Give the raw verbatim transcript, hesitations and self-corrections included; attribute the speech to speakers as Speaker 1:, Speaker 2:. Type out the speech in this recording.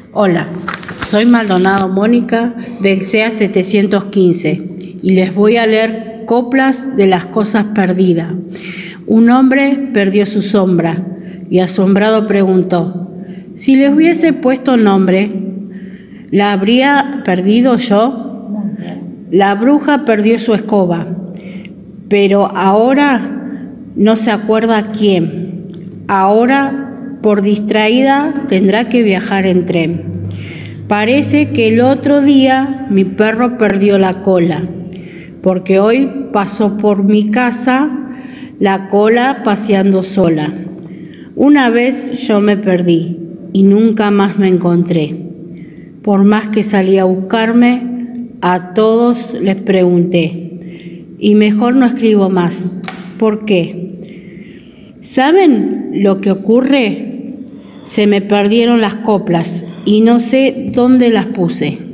Speaker 1: Hola, soy Maldonado Mónica del C A setecientos quince y les voy a leer coplas de las cosas perdidas. Un hombre perdió su sombra y asombrado preguntó: si le hubiese puesto nombre, ¿la habría perdido yo? La bruja perdió su escoba, pero ahora no se acuerda quién. Ahora, por distraída, tendrá que viajar en tren. Parece que el otro día mi perro perdió la cola, porque hoy pasó por mi casa la cola paseando sola. Una vez yo me perdí y nunca más me encontré. Por más que salí a buscarme, a todos les pregunté. Y mejor no escribo más. ¿Por qué? ¿Saben lo que ocurre? Se me perdieron las coplas y no sé dónde las puse.